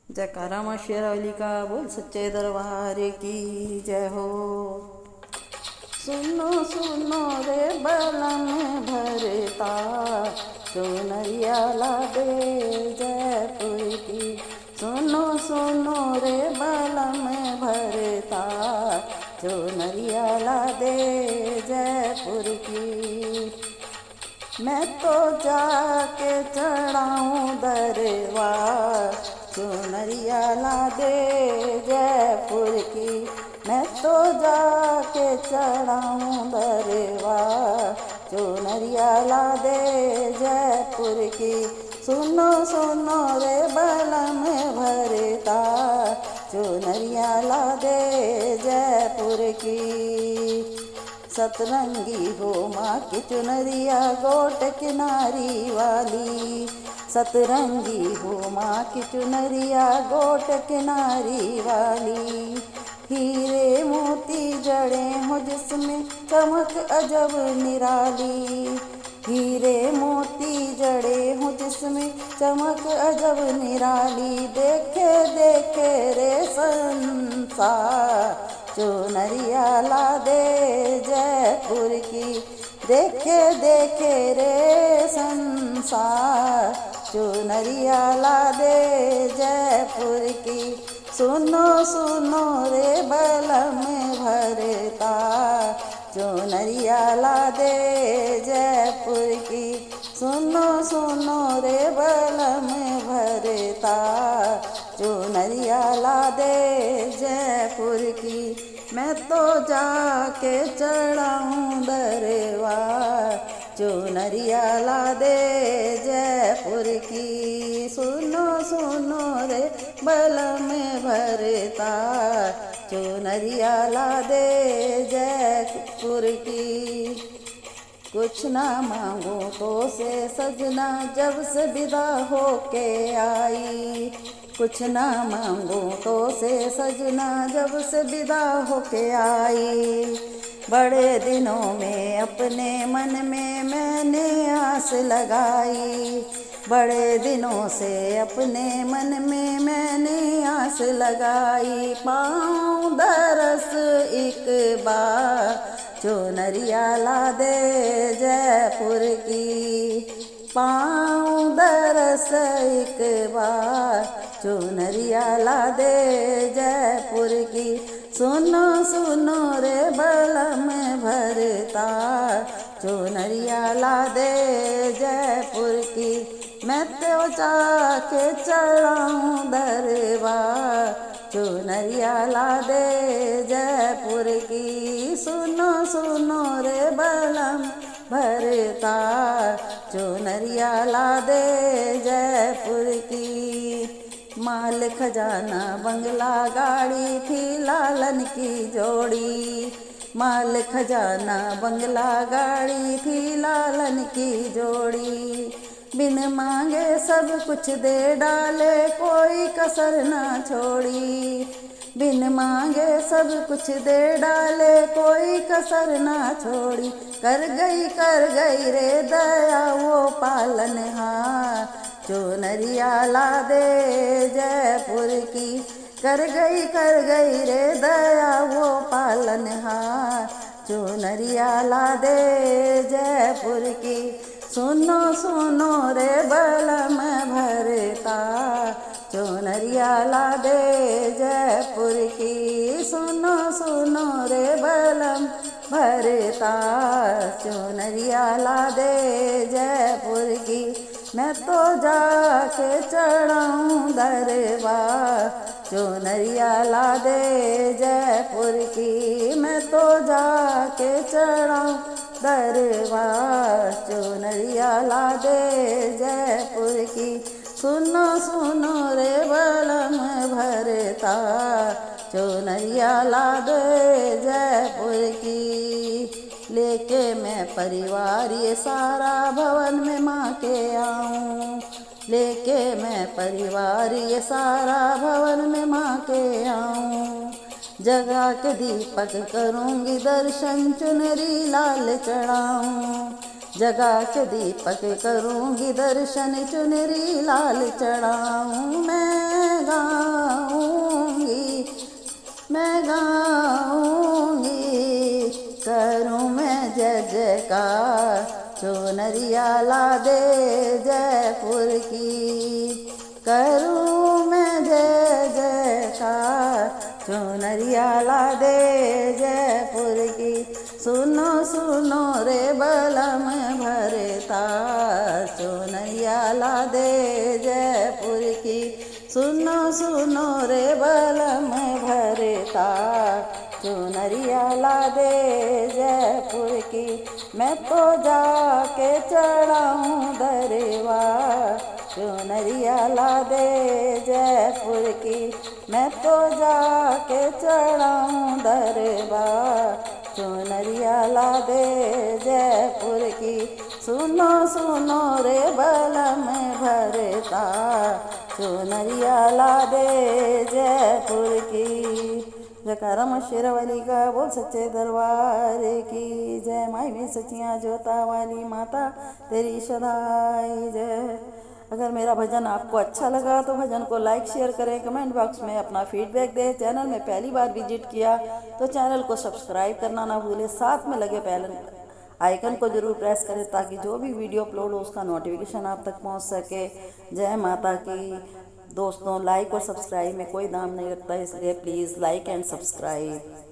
जयकारा माँ शेरावली का, बोल सच्चे दरबार की जय हो। सुनो सुनो रे बलम भरता, चुनरिया ला दे जयपुर की। सुनो सुनो रे बलम भरता, चुनरिया ला दे जयपुर की। मैं तो जाके चढ़ाऊँ दरबार, चुनरिया ला दे जयपुर की। मैं तो जाके चढ़ाऊँ दरबार, चुनरिया ला दे जयपुर की। सुनो सुनो रे बलम भरता, चुनरिया ला दे जयपुर की। सतरंगी हो माँ की चुनरिया गोट किनारी वाली, सतरंगी हो माँ की चुनरिया गोट किनारी वाली। हीरे मोती जड़े हो जिसमें चमक अजब निराली, हीरे मोती जड़े हो जिसमें चमक अजब निराली। देखे देखे रे संसार, चुनरिया ला दे जयपुर की। देखे देखे रे संसार, चुनरिया ला दे जयपुर की। सुनो सुनो रे बलम भरता, चुनरिया ला दे जयपुर की। सुनो सुनो रे बलम भरता, चुनरिया ला दे जयपुर की। मैं तो जाके चढ़ाऊँ दरबार, चुनरिया ला दे जयपुर की। सुनो सुनो रे बलम भरता, चुनरिया ला दे जयपुर की। कुछ ना मांगो तो से सजना जब से विदा होके आई, कुछ ना मांगो तो से सजना जब से विदा होके आई। बड़े दिनों में अपने मन में मैंने आस लगाई, बड़े दिनों से अपने मन में मैंने आस लगाई। पाऊँ दरस एक बार, चुनरिया ला दे जयपुर की। पाऊँ दरस एक बार, चुनरिया ला दे जयपुर की। सुनो सुनो रे बलम भरता, चुनरिया ला दे जयपुर की। मैं तो जाके चढ़ाऊँ दरबार, चुनरिया ला दे जयपुर की। सुनो सुनो रे बलम भरता, चुनरिया ला दे जयपुर की। माल खजाना बंगला गाड़ी थी लालन की जोड़ी, माल खजाना बंगला गाड़ी थी लालन की जोड़ी। बिन मांगे सब कुछ दे डाले कोई कसर ना छोड़ी, बिन मांगे सब कुछ दे डाले कोई कसर ना छोड़ी। कर गई रे दया वो पालनहार, चुनरिया ला दे जयपुर की। कर गई रे दया वो पालनहार, चुनरिया ला दे जयपुर की। सुनो सुनो रे बलम भरता, चुनरिया ला दे जयपुर की। सुनो सुनो रे बलम भरता, चुनरिया ला दे जयपुर की। मैं तो जाके चढ़ाऊँ दरबार, चुनरिया ला दे जयपुर की। मैं तो जाके चढ़ाऊँ दरबार, चुनरिया ला दे जयपुर की। सुनो सुनो रे बलम भरता, चुनरिया ला दे जयपुर की। लेके मैं परिवार ये सारा भवन में माँ के आऊँ, लेके मैं परिवार ये सारा भवन में माँ के आऊँ। जगा के दीपक करूँगी दर्शन, चुनरी लाल चढ़ाऊँ, जगा के दीपक करूँगी दर्शन, चुनरी लाल चढ़ाऊँ। मैं गाऊँगी, मैं गाऊँगी, करूँ मैं जय जयकार, चुनरिया ला दे जयपुर की। करूँ मैं जय जयकार, चुनरिया ला दे जयपुर की। सुनो सुनो रे बलम भरता, चुनरिया ला दे जयपुर की। सुनो सुनो रे बलम भरता, चुनरिया ला दे जयपुर की। मैं तो जाके चढ़ाऊँ दरबार, चुनरिया ला दे जयपुर की। मैं तो जाके चढ़ाऊँ दरबार, चुनरिया ला दे जयपुर की। सुनो सुनो रे बलम भरता, चुनरिया ला दे जयपुर की। जयकारा माँ शेरावाली का, बोल सच्चे दरबार की जय। माई में सच्चियाँ जोता वाली माता तेरी सदाई जय। अगर मेरा भजन आपको अच्छा लगा तो भजन को लाइक शेयर करें, कमेंट बॉक्स में अपना फीडबैक दें। चैनल में पहली बार विजिट किया तो चैनल को सब्सक्राइब करना ना भूलें। साथ में लगे बेल आइकन को जरूर प्रेस करें ताकि जो भी वीडियो अपलोड हो उसका नोटिफिकेशन आप तक पहुंच सके। जय माता की। दोस्तों, लाइक और सब्सक्राइब में कोई दाम नहीं लगता, इसलिए प्लीज़ लाइक एंड सब्सक्राइब।